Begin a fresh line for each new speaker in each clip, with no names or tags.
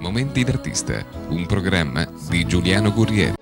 Momenti d'artista, un programma di Giuliano Guerrieri.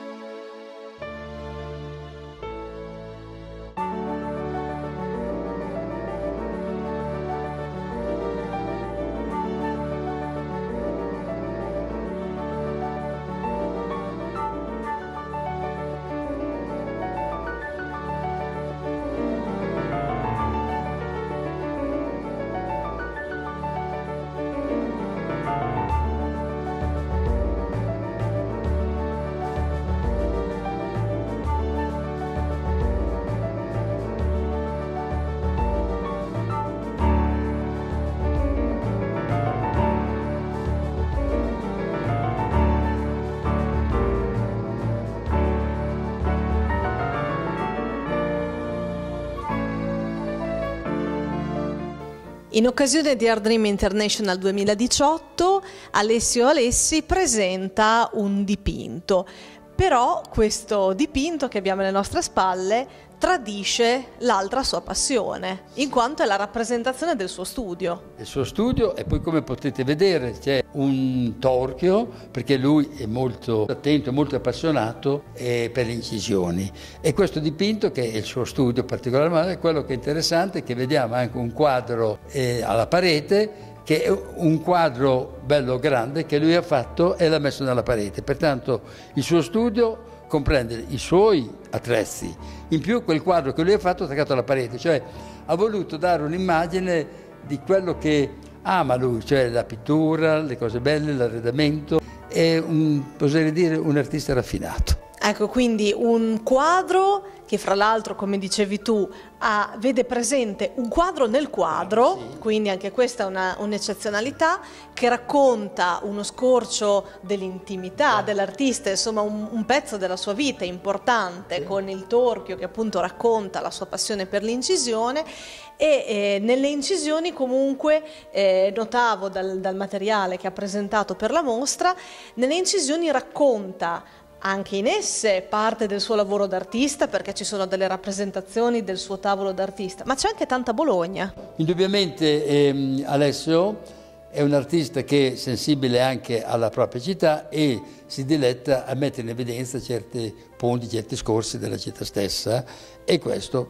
In occasione di Art Dream International 2018, Alessio Alessi presenta un dipinto. Però questo dipinto che abbiamo alle nostre spalle tradisce l'altra sua passione, in quanto è la rappresentazione del suo studio.
Il suo studio, e poi come potete vedere c'è un torchio, perché lui è molto attento, molto appassionato per le incisioni. E questo dipinto, che è il suo studio particolarmente, quello che è interessante è che vediamo anche un quadro alla parete, che è un quadro bello grande che lui ha fatto e l'ha messo nella parete. Pertanto il suo studio comprende i suoi attrezzi, in più quel quadro che lui ha fatto attaccato alla parete, cioè ha voluto dare un'immagine di quello che ama lui, cioè la pittura, le cose belle, l'arredamento. È oserei dire un artista raffinato.
Ecco, quindi un quadro che fra l'altro, come dicevi tu, vede presente un quadro nel quadro, sì. Quindi anche questa è un'eccezionalità, che racconta uno scorcio dell'intimità dell'artista, insomma un pezzo della sua vita importante, sì. Con il torchio che appunto racconta la sua passione per l'incisione. E nelle incisioni comunque notavo dal materiale che ha presentato per la mostra, nelle incisioni racconta anche in esse parte del suo lavoro d'artista, perché ci sono delle rappresentazioni del suo tavolo d'artista, ma c'è anche tanta Bologna.
Indubbiamente Alessio è un artista che è sensibile anche alla propria città e si diletta a mettere in evidenza certi punti, certi scorsi della città stessa, e questo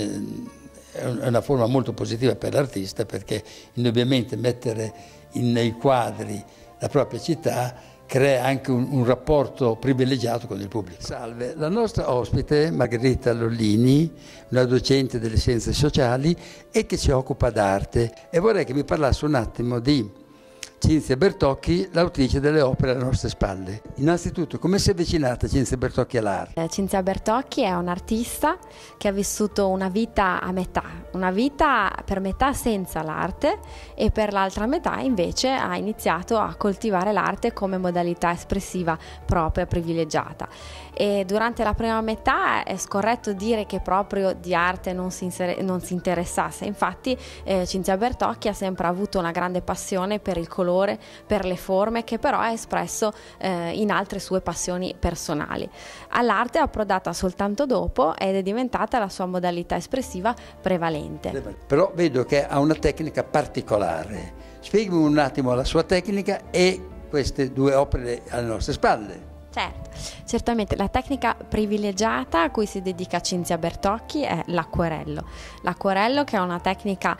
è una forma molto positiva per l'artista, perché indubbiamente mettere nei quadri la propria città crea anche un rapporto privilegiato con il pubblico. Salve, la nostra ospite Margherita Lollini, una docente delle scienze sociali e che si occupa d'arte, e vorrei che mi parlasse un attimo di Cinzia Bertocchi, l'autrice delle opere alle nostre spalle. Innanzitutto, come si è avvicinata Cinzia Bertocchi all'arte?
Cinzia Bertocchi è un'artista che ha vissuto una vita a metà, una vita per metà senza l'arte, e per l'altra metà invece ha iniziato a coltivare l'arte come modalità espressiva propria, privilegiata. E durante la prima metà è scorretto dire che proprio di arte non si interessasse. Infatti Cinzia Bertocchi ha sempre avuto una grande passione per il colore, per le forme, che però ha espresso in altre sue passioni personali. All'arte è approdata soltanto dopo ed è diventata la sua modalità espressiva prevalente.
Però vedo che ha una tecnica particolare. Spiegami un attimo la sua tecnica e queste due opere alle nostre spalle.
Certo, certamente la tecnica privilegiata a cui si dedica Cinzia Bertocchi è l'acquerello. L'acquerello, che è una tecnica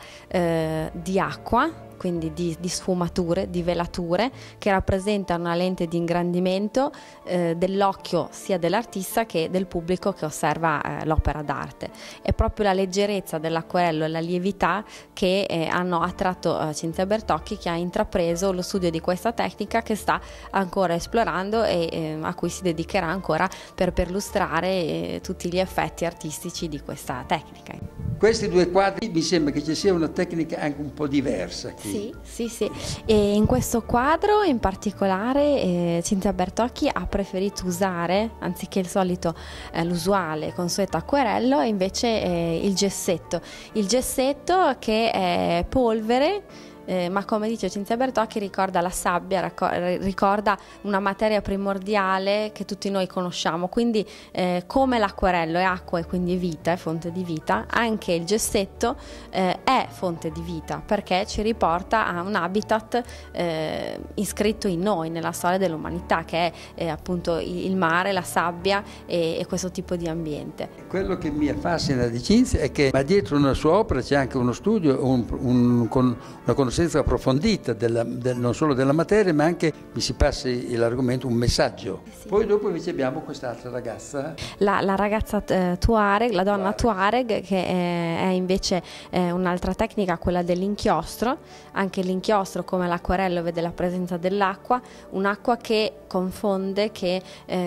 di acqua, quindi di sfumature, di velature, che rappresentano una lente di ingrandimento dell'occhio sia dell'artista che del pubblico che osserva l'opera d'arte. È proprio la leggerezza dell'acquerello e la lievità che hanno attratto Cinzia Bertocchi, che ha intrapreso lo studio di questa tecnica, che sta ancora esplorando e a cui si dedicherà ancora per perlustrare tutti gli effetti artistici di questa tecnica.
Questi due quadri mi sembra che ci sia una tecnica anche un po' diversa qui.
Sì. E in questo quadro in particolare Cinzia Bertocchi ha preferito usare, anziché il solito, l'usuale consueto acquerello, invece il gessetto. Il gessetto, che è polvere ma come dice Cinzia Bertocchi ricorda la sabbia, ricorda una materia primordiale che tutti noi conosciamo, quindi come l'acquarello è acqua e quindi vita, è fonte di vita, anche il gessetto è fonte di vita, perché ci riporta a un habitat iscritto in noi, nella storia dell'umanità, che è appunto il mare, la sabbia e questo tipo di ambiente.
Quello che mi affascina di Cinzia è che dietro una sua opera c'è anche uno studio, una conoscenza approfondita non solo della materia, ma anche, mi si passi l'argomento, un messaggio. Sì. Poi dopo invece abbiamo quest'altra ragazza.
La ragazza Tuareg, la donna Tuareg, che è invece un'altra tecnica, quella dell'inchiostro. Anche l'inchiostro, come l'acquarello, vede la presenza dell'acqua, un'acqua che confonde, che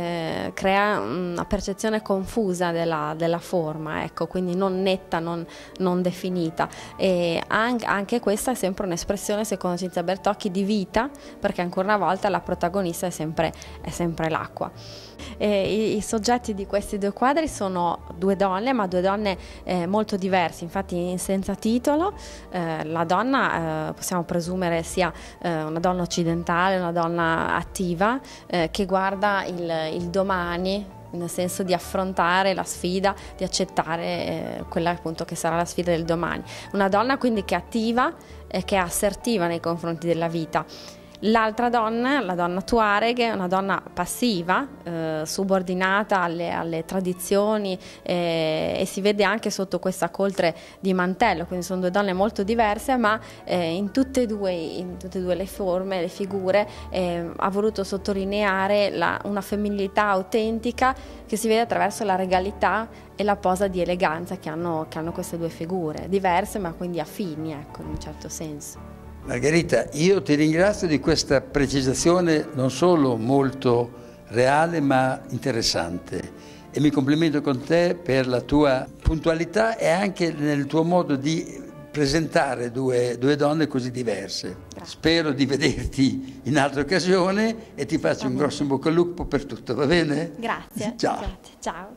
crea una percezione confusa della forma, ecco, quindi non netta, non definita. E anche questa è sempre un'espressione, secondo Cinzia Bertocchi, di vita, perché ancora una volta la protagonista è sempre l'acqua. I soggetti di questi due quadri sono due donne, ma due donne molto diverse, infatti senza titolo. La donna possiamo presumere sia una donna occidentale, una donna attiva, che guarda il domani, nel senso di affrontare la sfida, di accettare quella appunto che sarà la sfida del domani. Una donna quindi che è attiva e che è assertiva nei confronti della vita. L'altra donna, la donna Tuareg, è una donna passiva, subordinata alle tradizioni, e si vede anche sotto questa coltre di mantello, quindi sono due donne molto diverse, ma in tutte e due le forme, le figure, ha voluto sottolineare una femminilità autentica che si vede attraverso la regalità e la posa di eleganza che hanno queste due figure, diverse ma quindi affini, ecco, in un certo senso.
Margherita, io ti ringrazio di questa precisazione non solo molto reale ma interessante, e mi complimento con te per la tua puntualità e anche nel tuo modo di presentare due donne così diverse. Grazie. Spero di vederti in altra occasione e ti faccio un grosso in bocca al lupo per tutto, va bene?
Grazie.
Ciao.
Grazie. Ciao.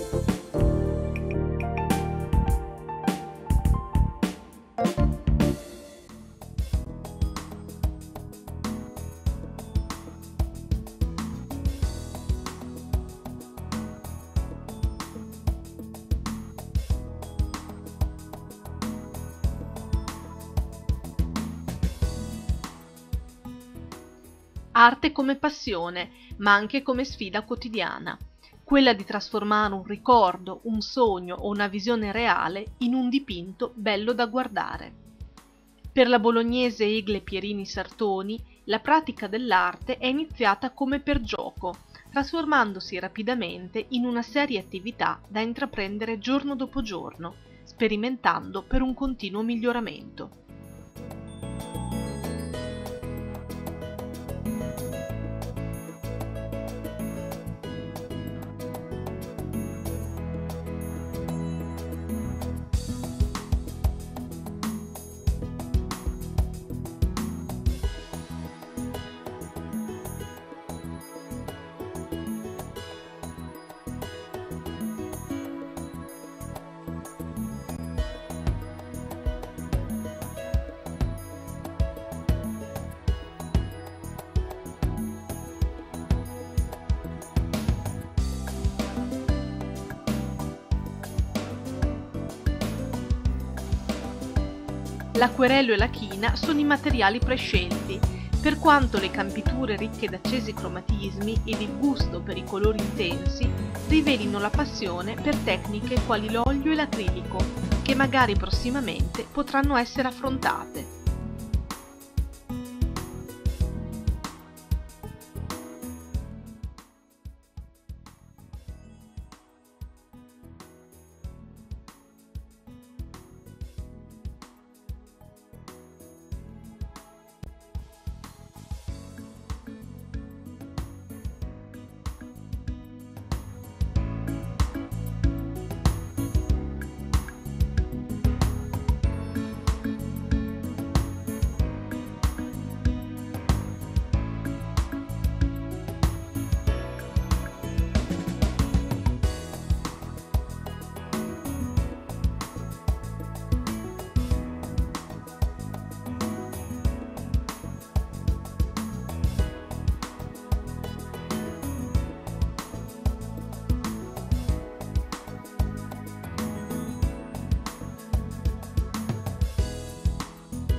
Arte come passione, ma anche come sfida quotidiana, quella di trasformare un ricordo, un sogno o una visione reale in un dipinto bello da guardare. Per la bolognese Egle Pierini Sartoni, la pratica dell'arte è iniziata come per gioco, trasformandosi rapidamente in una seria attività da intraprendere giorno dopo giorno, sperimentando per un continuo miglioramento. L'acquerello e la china sono i materiali prescelti, per quanto le campiture ricche d'accesi cromatismi ed il gusto per i colori intensi rivelino la passione per tecniche quali l'olio e l'acrilico, che magari prossimamente potranno essere affrontate.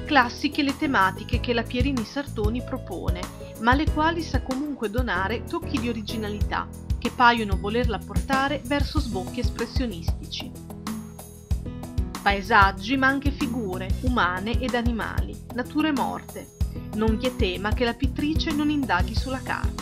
Classiche le tematiche che la Pierini Sartoni propone, ma alle quali sa comunque donare tocchi di originalità che paiono volerla portare verso sbocchi espressionistici. Paesaggi, ma anche figure, umane ed animali, nature morte. Non vi è tema che la pittrice non indaghi sulla carta.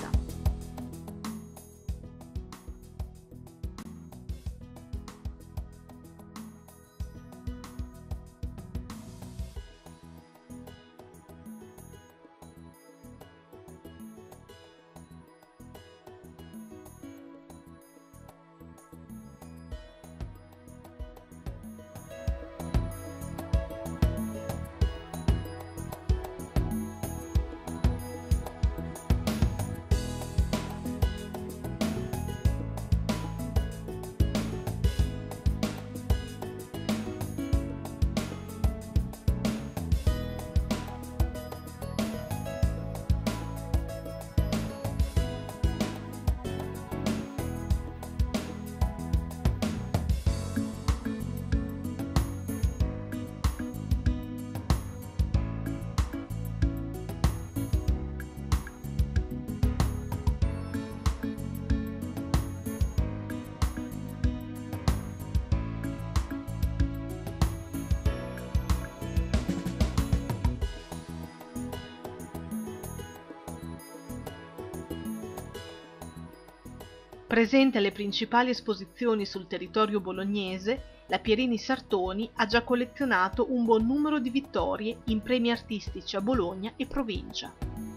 Presente alle principali esposizioni sul territorio bolognese, la Pierini Sartoni ha già collezionato un buon numero di vittorie in premi artistici a Bologna e provincia.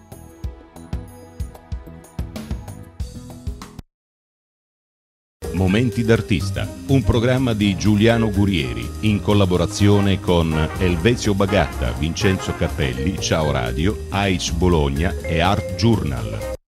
Momenti d'artista, un programma di Giuliano Gurieri in collaborazione con Elvezio Bagatta, Vincenzo Cappelli, Ciao Radio, Aic Bologna e Art Journal.